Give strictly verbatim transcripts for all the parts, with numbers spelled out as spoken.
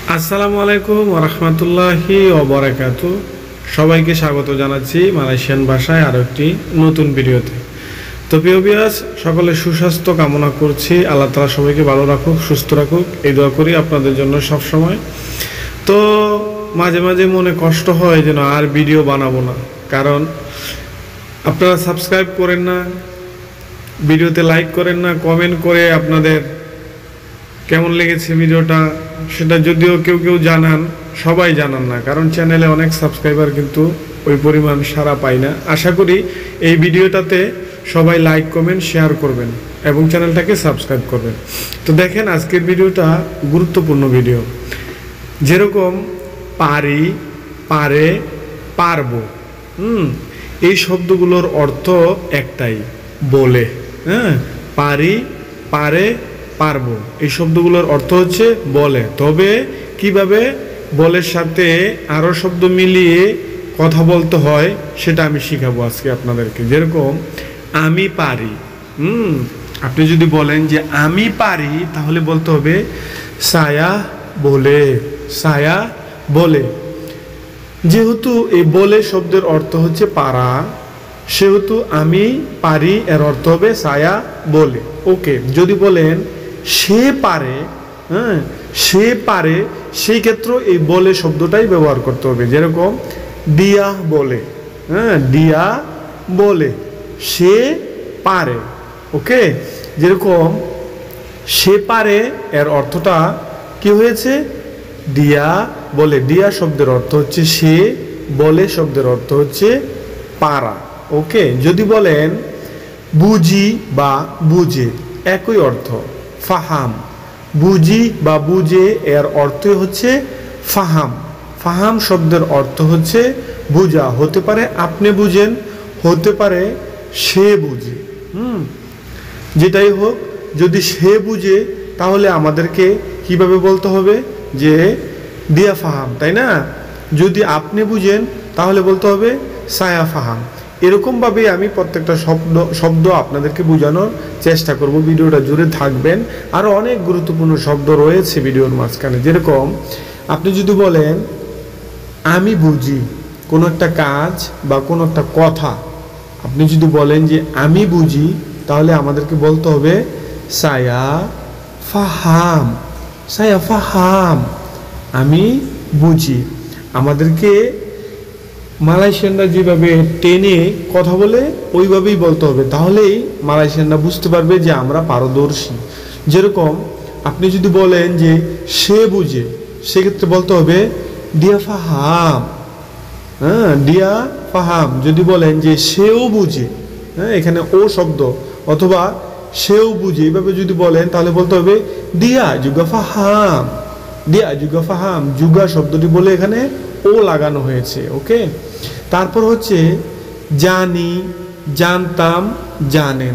আসসালামু আলাইকুম ওয়া রাহমাতুল্লাহি ওয়া বারাকাতুহু। সবাইকে স্বাগত জানাচ্ছি মালয়েশিয়ান ভাষায় আরো একটি নতুন ভিডিওতে। তো প্রিয় ভিউয়ার্স, সকলের সুস্বাস্থ্য কামনা করছি। আল্লাহ তাআলা সবাইকে ভালো রাখুক, সুস্থ রাখুক, এই দোয়া করি আপনাদের জন্য সব সময়। তো মাঝে মাঝে মনে কষ্ট হয় যেন আর ভিডিও বানাবো না, কারণ আপনারা সাবস্ক্রাইব করেন না, ভিডিওতে লাইক করেন না, কমেন্ট করে আপনাদের কেমন লেগেছে ভিডিওটা সেটা যদিও কেউ কেউ জানান, সবাই জানান না, কারণ চ্যানেলে অনেক সাবস্ক্রাইবার কিন্তু ওই পরিমাণ সাড়া পায় না। আশা করি এই ভিডিওটাতে সবাই লাইক কমেন্ট শেয়ার করবেন এবং চ্যানেলটাকে সাবস্ক্রাইব করবেন। তো দেখেন, আজকের ভিডিওটা গুরুত্বপূর্ণ ভিডিও। যেরকম পারি, পারে, পারবো, হুম এই শব্দগুলোর অর্থ একটাই, বলে। হ্যাঁ, পারি, পারে, পারবো এই শব্দগুলোর অর্থ হচ্ছে বলে। তবে কিভাবে বলের সাথে আরো শব্দ মিলিয়ে কথা বলতে হয় সেটা আমি শিখাবো আজকে আপনাদেরকে। যেরকম আমি পারি, হুম আপনি যদি বলেন যে আমি পারি, তাহলে বলতে হবে সায়া বলে, সায়া বলে। যেহেতু এই বলে শব্দের অর্থ হচ্ছে পারা, সেহেতু আমি পারি এর অর্থ হবে সায়া বলে। ওকে, যদি বলেন সে পারে, হ্যাঁ সে পারে, সেই ক্ষেত্রে এই বলে শব্দটাই ব্যবহার করতে হবে। যেরকম দিয়া বলে, হ্যাঁ দিয়া বলে, সে পারে। ওকে, যেরকম সে পারে এর অর্থটা কি হয়েছে, দিয়া বলে। দিয়া শব্দের অর্থ হচ্ছে সে, বলে শব্দের অর্থ হচ্ছে পারা। ওকে, যদি বলেন বুঝি বা বুঝে, একই অর্থ, ফাহাম। বুঝি বা বুঝে এর অর্থ হচ্ছে ফাহাম। ফাহাম শব্দের অর্থ হচ্ছে বুঝা। হতে পারে আপনি বুঝেন, হতে পারে সে বুঝে, হুম যেটাই হোক, যদি সে বুঝে তাহলে আমাদেরকে কিভাবে বলতে হবে, যে দিয়া ফাহাম, তাই না? যদি আপনি বুঝেন তাহলে বলতে হবে সায়া ফাহাম। এরকমভাবে আমি প্রত্যেকটা শব্দ শব্দ আপনাদেরকে বোঝানোর চেষ্টা করব। ভিডিওটা জুড়ে থাকবেন, আরও অনেক গুরুত্বপূর্ণ শব্দ রয়েছে ভিডিওর মাঝখানে। যেরকম আপনি যদি বলেন আমি বুঝি কোনো একটা কাজ বা কোনো একটা কথা, আপনি যদি বলেন যে আমি বুঝি, তাহলে আমাদেরকে বলতে হবে সায়া ফাহাম, সায়া ফাহাম, আমি বুঝি। আমাদেরকে মালয়েশিয়ানরা যেভাবে টেনে কথা বলে ওইভাবেই বলতে হবে, তাহলেই মালয়েশিয়ানরা বুঝতে পারবে যে আমরা পারদর্শী। যেরকম আপনি যদি বলেন যে সে বুঝে, সেক্ষেত্রে বলতে হবে ডিয়া ফাহাম, হ্যাঁ ডিয়া ফাহাম। যদি বলেন যে সেও বুঝে, হ্যাঁ এখানে ও শব্দ, অথবা সেও বুঝে, এইভাবে যদি বলেন তাহলে বলতে হবে দিয়া যুগা ফাহাম, দিয়া যুগা ফাহাম। যুগা শব্দটি বলে এখানে ও লাগানো হয়েছে। ওকে, তারপর হচ্ছে জানি, জানতাম, জানেন।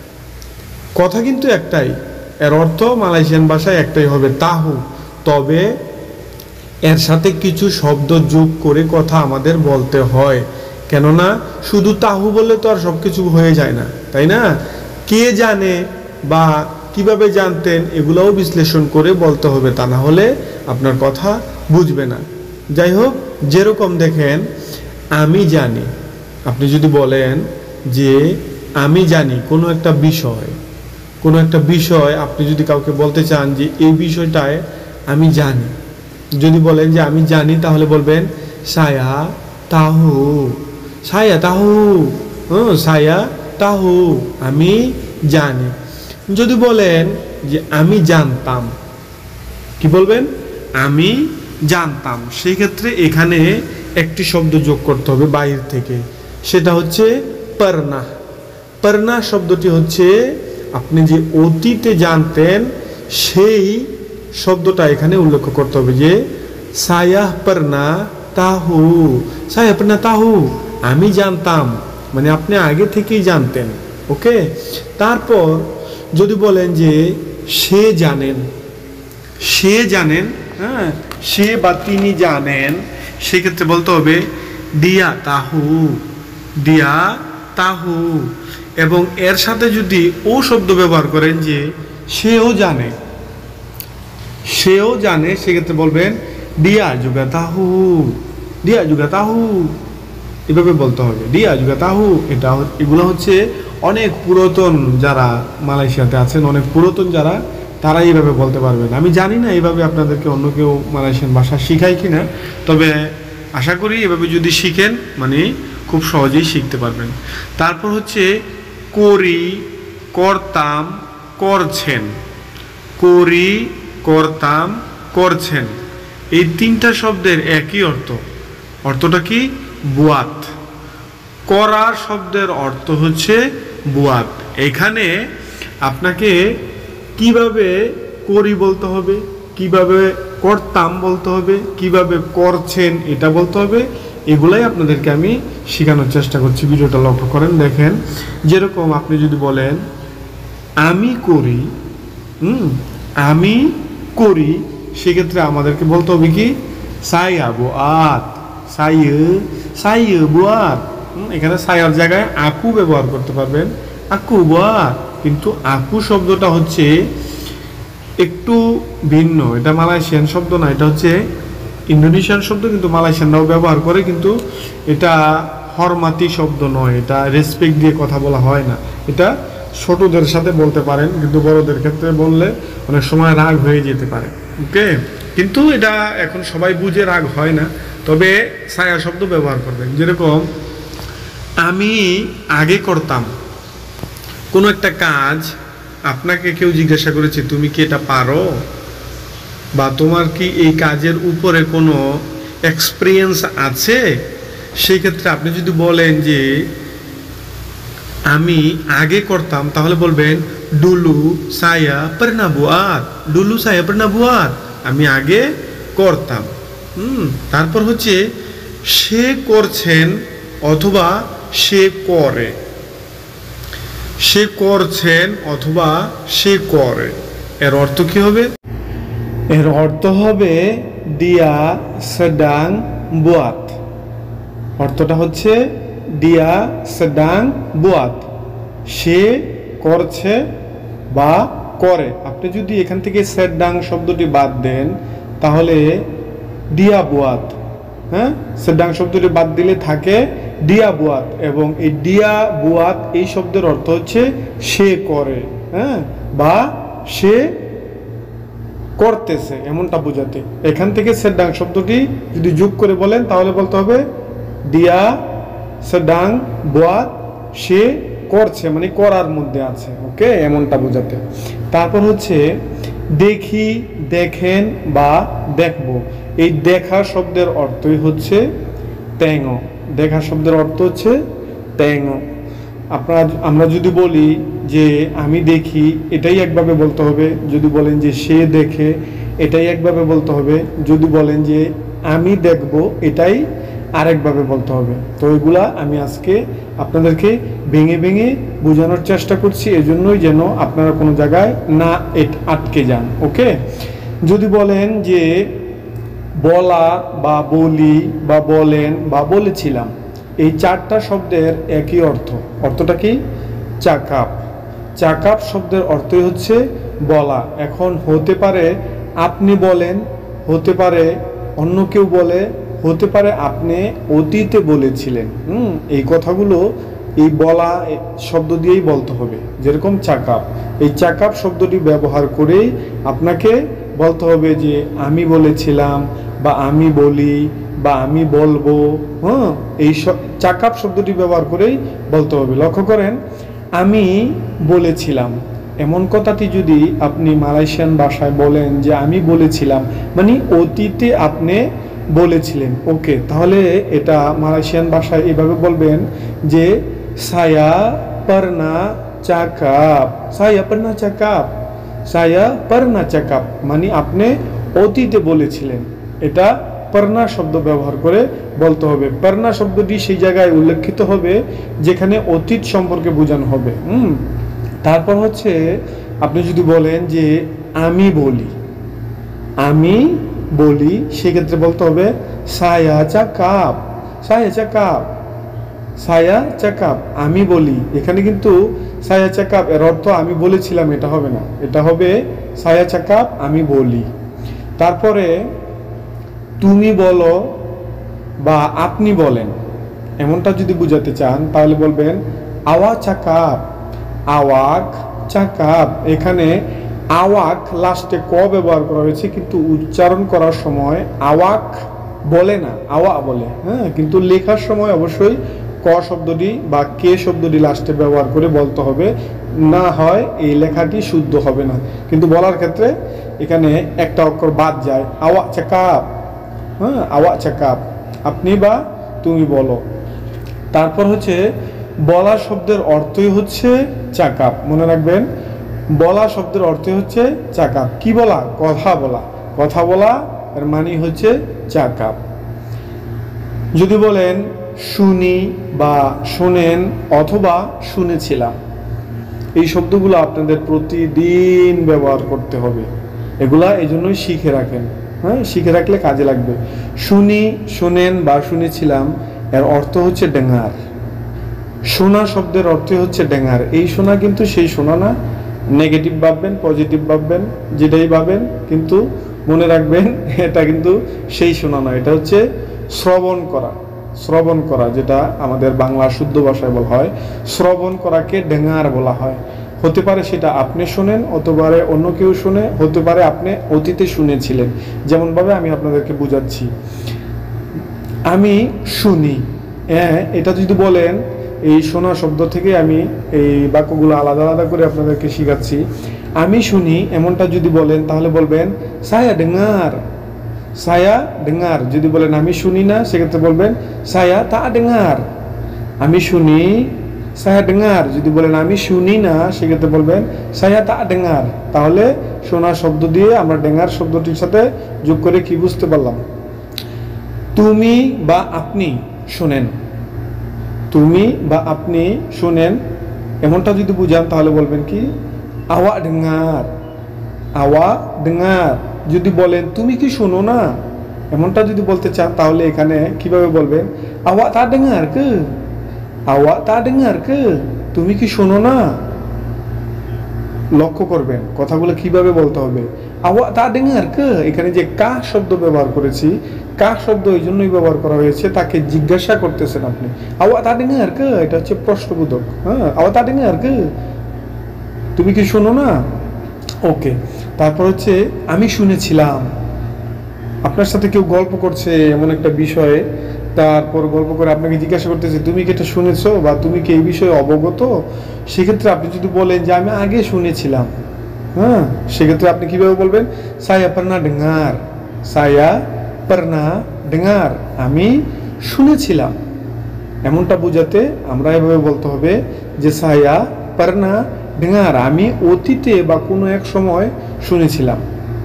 কথা কিন্তু একটাই, এর অর্থ মালয়েশিয়ান ভাষায় একটাই হবে, তাহু। তবে এর সাথে কিছু শব্দ যোগ করে কথা আমাদের বলতে হয়, কেননা শুধু তাহু বললে তো আর সব কিছু হয়ে যায় না, তাই না? কে জানে বা কিভাবে জানতেন, এগুলোও বিশ্লেষণ করে বলতে হবে, তা না হলে আপনার কথা বুঝবে না। যাই হোক, যেরকম দেখেন আমি জানি, আপনি যদি বলেন যে আমি জানি কোনো একটা বিষয়, কোনো একটা বিষয় আপনি যদি কাউকে বলতে চান যে এই বিষয়টায় আমি জানি, যদি বলেন যে আমি জানি, তাহলে বলবেন সায়া তাহু, সায়া তাহু, হ্যাঁ সায়া তাহু, আমি জানি। যদি বলেন যে আমি জানতাম, কি বলবেন, আমি জানতাম, সেই ক্ষেত্রে এখানে একটি শব্দ যোগ করতে হবে বাইরে থেকে, সেটা হচ্ছে পারনা। পারনা শব্দটি হচ্ছে আপনি যে অতীতে জানতেন, সেই শব্দটা এখানে উল্লেখ করতে হবে, যে সায়াহ পারনা তাহু, সায়াহ পারনা তাহু, আমি জানতাম, মানে আপনি আগে থেকেই জানতেন। ওকে, তারপর যদি বলেন যে সে জানেন, সে জানেন, হ্যাঁ সে বা তিনি জানেন, সেক্ষেত্রে বলতে হবে দিয়া তাহু, দিয়া তাহু। এবং এর সাথে যদি ও শব্দ ব্যবহার করেন যে সেও জানে, সেও জানে, সেক্ষেত্রে বলবেন ডিয়া juga tahu, ডিয়া juga tahu, এভাবে বলতে হবে ডিয়া juga tahu। এটা এগুলো হচ্ছে অনেক পুরাতন যারা মালয়েশিয়াতে আছেন, অনেক পুরাতন যারা, তারা এইভাবে বলতে পারবেন। আমি জানি না এইভাবে আপনাদেরকে অন্য কেউ মালয়েশিয়ান ভাষা শিখায় কিনা, তবে আশা করি এভাবে যদি শিখেন মানে খুব সহজেই শিখতে পারবেন। তারপর হচ্ছে করি, করতাম, করছেন, করি, করতাম, করছেন, এই তিনটা শব্দের একই অর্থ। অর্থটা কি? বুয়াত। করা শব্দের অর্থ হচ্ছে বুয়াত। এখানে আপনাকে কিভাবে করি বলতে হবে, কিভাবে করতাম বলতে হবে, কিভাবে করছেন এটা বলতে হবে, এগুলাই আপনাদেরকে আমি শেখানোর চেষ্টা করছি। ভিডিওটা লক্ষ্য করেন, দেখেন। যেরকম আপনি যদি বলেন আমি করি, হুম আমি করি, সেক্ষেত্রে আমাদেরকে বলতে হবে কি সায়া বুয়াত, সাইয়ে সাইয়ে বুয়াত। এখানে সায়ার জায়গায় আকু ব্যবহার করতে পারবেন, আকু বুয়াত। কিন্তু আকু শব্দটা হচ্ছে একটু ভিন্ন, এটা মালয়েশিয়ান শব্দ না, এটা হচ্ছে ইন্দোনেশিয়ান শব্দ, কিন্তু মালয়েশিয়ানরাও ব্যবহার করে, কিন্তু এটা হরমাতি শব্দ নয়, এটা রেসপেক্ট দিয়ে কথা বলা হয় না। এটা ছোটদের সাথে বলতে পারেন, কিন্তু বড়দের ক্ষেত্রে বললে অনেক সময় রাগ হয়ে যেতে পারে। ওকে, কিন্তু এটা এখন সবাই বুঝে রাগ হয় না, তবে ছায়া শব্দ ব্যবহার করবেন। যেরকম আমি আগে করতাম কোনো একটা কাজ, আপনাকে কেউ জিজ্ঞাসা করেছে তুমি কি এটা পারো, বা তোমার কি এই কাজের উপরে কোনো এক্সপিরিয়েন্স আছে, সেই ক্ষেত্রে আপনি যদি বলেন যে আমি আগে করতাম, তাহলে বলবেন ডুলু সায়া পর্না বুয়াত, ডুলু সায়া পর্না বুয়াত, আমি আগে করতাম। হুম তারপর হচ্ছে সে করছেন অথবা সে করে, সে করছেন অথবা সে করে, এর অর্থ কি হবে? এর অর্থ হবে দিয়া sedang buat। অর্থটা হচ্ছে দিয়া sedang buat, সে করছে বা করে। আপনি যদি এখান থেকে sedang শব্দটি বাদ দেন তাহলে দিয়া buat, হ্যাঁ sedang শব্দটি বাদ দিলে থাকে দিয়া বুয়াত, এবং এই দিয়া বুয়াত এই শব্দের অর্থ হচ্ছে সে করে, হ্যাঁ বা সে করতেছে, এমনটা বোঝাতে। এখান থেকে sedang শব্দটি যদি যোগ করে বলেন তাহলে বলতে হবে দিয়া sedang buat, সে করছে মানে করার মধ্যে আছে। ওকে, এমনটা বোঝাতে। তারপর হচ্ছে দেখি, দেখেন বা দেখবো, এই দেখা শব্দের অর্থই হচ্ছে তেঙ্গ। দেখা শব্দের অর্থ হচ্ছে তেঙ্গ। আপনারা আমরা যদি বলি যে আমি দেখি, এটাই একভাবে বলতে হবে। যদি বলেন যে সে দেখে, এটাই একভাবে বলতে হবে। যদি বলেন যে আমি দেখব, এটাই আরেকভাবে বলতে হবে। তো এগুলা আমি আজকে আপনাদেরকে ভেঙে ভেঙে বোঝানোর চেষ্টা করছি, এজন্যই যেন আপনারা কোনো জায়গায় না আটকে যান। ওকে, যদি বলেন যে বলা বা বলি বা বলেন বা বলেছিলাম, এই চারটা শব্দের একই অর্থ। অর্থটা কি? চাকাপ। চাকাপ শব্দের অর্থই হচ্ছে বলা। এখন হতে পারে আপনি বলেন, হতে পারে অন্য কেউ বলে, হতে পারে আপনি অতীতে বলেছিলেন। হুম এই কথাগুলো এই বলা শব্দ দিয়েই বলতে হবে। যেরকম চাকাপ, এই চাকাপ শব্দটি ব্যবহার করেই আপনাকে বলতে হবে যে আমি বলেছিলাম বা আমি বলি বা আমি বলবো। হ্যাঁ এই চাকাপ শব্দটি ব্যবহার করেই বলতে হবে। লক্ষ্য করেন, আমি বলেছিলাম, এমন কথাটি যদি আপনি মালয়েশিয়ান ভাষায় বলেন যে আমি বলেছিলাম, মানে অতীতে আপনি বলেছিলেন। ওকে, তাহলে এটা মালয়েশিয়ান ভাষায় এভাবে বলবেন যে saya pernah cakap, saya pernah cakap, saya pernah cakap, মানে আপনি অতীতে বলেছিলেন। এটা পর্না শব্দ ব্যবহার করে বলতে হবে। পর্না শব্দটি সেই জায়গায় উল্লেখিত হবে যেখানে অতীত সম্পর্কে বোঝানো হবে। হুম তারপর হচ্ছে আপনি যদি বলেন যে আমি বলি, আমি বলি, সেক্ষেত্রে বলতে হবে saya cakap, saya cakap, saya cakap, আমি বলি। এখানে কিন্তু saya cakap এর অর্থ আমি বলেছিলাম এটা হবে না, এটা হবে saya cakap, আমি বলি। তারপরে তুমি বলো বা আপনি বলেন, এমনটা যদি বুঝাতে চান তাহলে বলবেন আওয়া চাকাব, আওয়াক চাকাব। এখানে আওয়াক লাস্টে ক ব্যবহার করা হয়েছে, কিন্তু উচ্চারণ করার সময় আওয়াক বলে না, আওয়া বলে। হ্যাঁ, কিন্তু লেখার সময় অবশ্যই ক শব্দটি বা কে শব্দটি লাস্টে ব্যবহার করে বলতে হবে, না হয় এই লেখাটি শুদ্ধ হবে না। কিন্তু বলার ক্ষেত্রে এখানে একটা অক্ষর বাদ যায়, আওয়া চাকাব। হ্যাঁ, আওয়া চাকাব, আপনি বা তুমি বলো। তারপর হচ্ছে বলা শব্দের অর্থই হচ্ছে চাকাব। মনে রাখবেন, বলা শব্দের অর্থই হচ্ছে চাকাব। কি বলা? কথা বলা। কথা বলা এর মানে হচ্ছে চাকাব। যদি বলেন শুনি বা শোনেন অথবা শুনেছিলাম, এই শব্দগুলো আপনাদের প্রতিদিন ব্যবহার করতে হবে। এগুলা এই জন্যই শিখে রাখেন। হ্যাঁ, শিখে রাখলে কাজে লাগবে। শুনি, শোনেন বা শুনেছিলাম এর অর্থ হচ্ছে ডেঙ্গার। শোনা শব্দের অর্থ হচ্ছে ডেঙ্গার। এই শোনা কিন্তু সেই শোনা না, নেগেটিভ ভাববেন, পজিটিভ ভাববেন, যেটাই ভাবেন, কিন্তু মনে রাখবেন এটা কিন্তু সেই শোনা নয়, এটা হচ্ছে শ্রবণ করা। শ্রবণ করা, যেটা আমাদের বাংলা শুদ্ধ ভাষায় বলা হয়, শ্রবণ করাকে ডেঙ্গার বলা হয়। হতে পারে সেটা আপনি শোনেন, হতে পারে অন্য কেউ শুনে, হতে পারে আপনি অতীতে শুনেছিলেন। যেমনভাবে আমি আপনাদেরকে বুঝাচ্ছি, আমি শুনি। হ্যাঁ, এটা যদি বলেন, এই শোনা শব্দ থেকে আমি এই বাক্যগুলো আলাদা আলাদা করে আপনাদেরকে শিখাচ্ছি। আমি শুনি এমনটা যদি বলেন তাহলে বলবেন সায়া ডেঙ্গার, সায়া ডেঙ্গার। যদি বলেন আমি শুনি না, সেক্ষেত্রে বলবেন সায়া তা ডেঙ্গার। আমি শুনি, সায়া ডেঙ্গার। যদি বলেন আমি শুনি না, সেক্ষেত্রে বলবেন সায়া তা ডেঙ্গার। তাহলে শোনা শব্দ দিয়ে আমরা ডেঙ্গার শব্দটির সাথে যোগ করে কি বুঝতে পারলাম? তুমি বা আপনি শোনেন, তুমি বা আপনি শোনেন এমনটা যদি বুঝান তাহলে বলবেন কি আওয়া ডেঙ্গার, আওয়া ডেঙ্গার। যদি বলেন তুমি কি শোনো না, এমনটা যদি বলতে চান তাহলে এখানে কিভাবে বলবেন আওয়া তা ডেঙ্গার কে, আওয়া তা ডেঙ্গার কে, তুমি কি শোনো না। লক্ষ্য করবেন কথাগুলো কিভাবে বলতে হবে। আওয়া তা ডেঙ্গার কে, এখানে যে কা শব্দ ব্যবহার করেছি, কা শব্দ এই জন্যই ব্যবহার করা হয়েছে, তাকে জিজ্ঞাসা করতেছেন আপনি আওয়া তা ডেঙ্গার কে, এটা হচ্ছে প্রশ্নবোধক। হ্যাঁ, আওয়া তা ডেঙ্গার কে, তুমি কি শোনো না। ওকে। তারপর হচ্ছে আমি শুনেছিলাম, আপনার সাথে কেউ গল্প করছে এমন একটা বিষয়ে, তারপর গল্প করে আপনাকে জিজ্ঞাসা করতেছে তুমি কি এটা শুনেছো বা তুমি কি এই বিষয়ে অবগত। সেক্ষেত্রে আপনি যদি বলেন যে আমি আগে শুনেছিলাম, হ্যাঁ, সেক্ষেত্রে আপনি কিভাবে বলবেন সায়া পারনা ডেঙ্গার, সায়া পারনা ডেঙ্গার, আমি শুনেছিলাম। এমনটা বোঝাতে আমরা এভাবে বলতে হবে যে সায়া পারনা ডেঙ্গার, আমি অতীতে বা কোনো এক সময় শুনেছিলাম।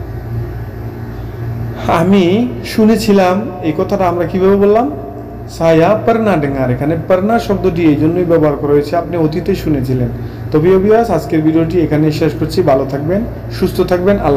আমি শুনেছিলাম এই কথাটা আমরা কিভাবে বললাম সায়া পারনা ডেঙ্গার। এখানে পারনা শব্দটি এই জন্যই ব্যবহার করা হয়েছে, আপনি অতীতে শুনেছিলেন। তবে অভিয়াস আজকের ভিডিওটি এখানে শেষ করছি। ভালো থাকবেন, সুস্থ থাকবেন। আল্লাহ।